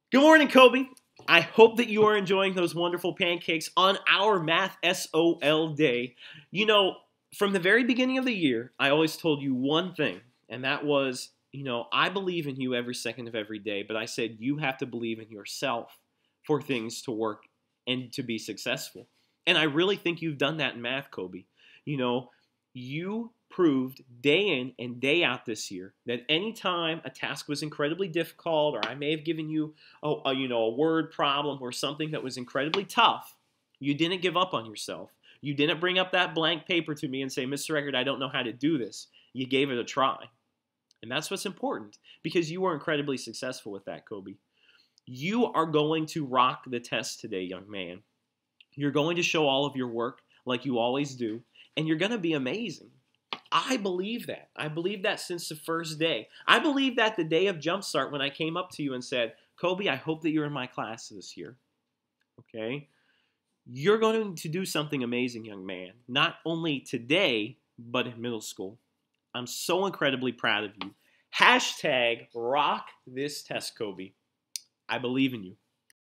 Good morning, Kobe. I hope that you are enjoying those wonderful pancakes on our Math SOL day. You know, from the very beginning of the year, I always told you one thing, and that was, I believe in you every second of every day, but I said you have to believe in yourself for things to work and to be successful. And I really think you've done that in math, Kobe. You know, you proved day in and day out this year that anytime a task was incredibly difficult, or I may have given you a word problem or something that was incredibly tough, you didn't give up on yourself. You didn't bring up that blank paper to me and say, Mr. Record, I don't know how to do this. You gave it a try. And that's what's important because you were incredibly successful with that, Kobe. You are going to rock the test today, young man. You're going to show all of your work like you always do, and you're going to be amazing. I believe that. I believe that since the first day. I believe that the day of Jumpstart when I came up to you and said, Kobe, I hope that you're in my class this year. Okay? You're going to do something amazing, young man. Not only today, but in middle school. I'm so incredibly proud of you. Hashtag rock this test, Kobe. I believe in you.